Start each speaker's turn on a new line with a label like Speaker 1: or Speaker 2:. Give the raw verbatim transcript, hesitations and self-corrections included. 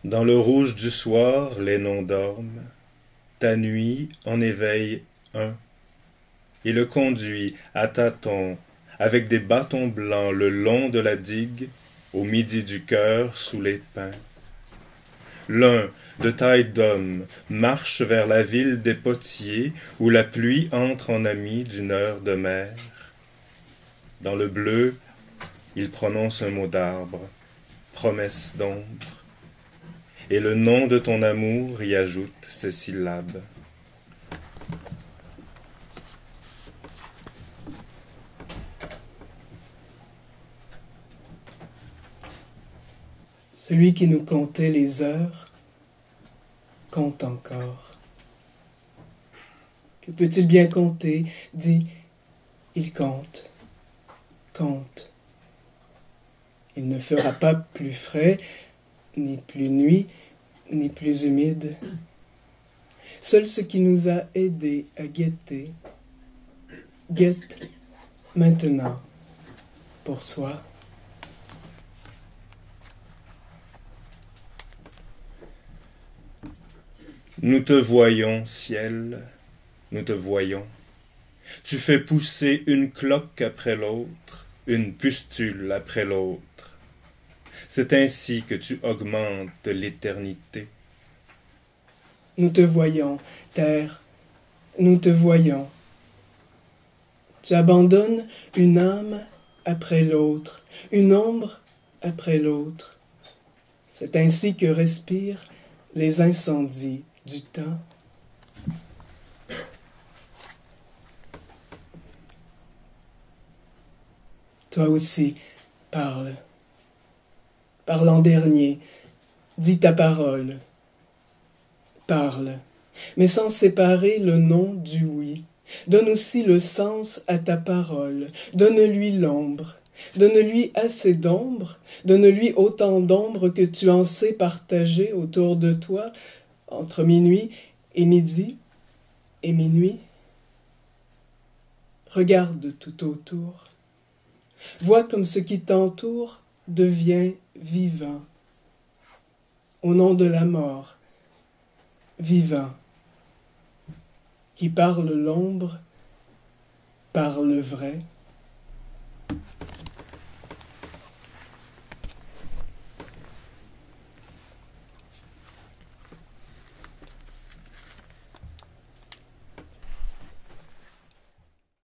Speaker 1: Dans le rouge du soir, les noms dorment, ta nuit en éveille un, et le conduit à tâtons, avec des bâtons blancs le long de la digue, au midi du cœur sous les pins. L'un, de taille d'homme, marche vers la ville des potiers, où la pluie entre en ami d'une heure de mer. Dans le bleu, il prononce un mot d'arbre, promesse d'ombre, et le nom de ton amour y ajoute ses syllabes.
Speaker 2: Celui qui nous comptait les heures compte encore. Que peut-il bien compter? Dit, il compte, compte. Il ne fera pas plus frais, ni plus nuit, ni plus humide. Seul ce qui nous a aidés à guetter, guette maintenant pour soi.
Speaker 1: Nous te voyons, ciel, nous te voyons. Tu fais pousser une cloque après l'autre, une pustule après l'autre. C'est ainsi que tu augmentes l'éternité.
Speaker 2: Nous te voyons, terre, nous te voyons. Tu abandonnes une âme après l'autre, une ombre après l'autre. C'est ainsi que respirent les incendies du temps. Toi aussi, parle. Parle en dernier, dis ta parole. Parle, mais sans séparer le non du oui. Donne aussi le sens à ta parole. Donne-lui l'ombre. Donne-lui assez d'ombre. Donne-lui autant d'ombre que tu en sais partager autour de toi, entre minuit et midi et minuit. Regarde tout autour. Vois comme ce qui t'entoure devient vivant. Au nom de la mort, vivant. Qui parle l'ombre, parle vrai.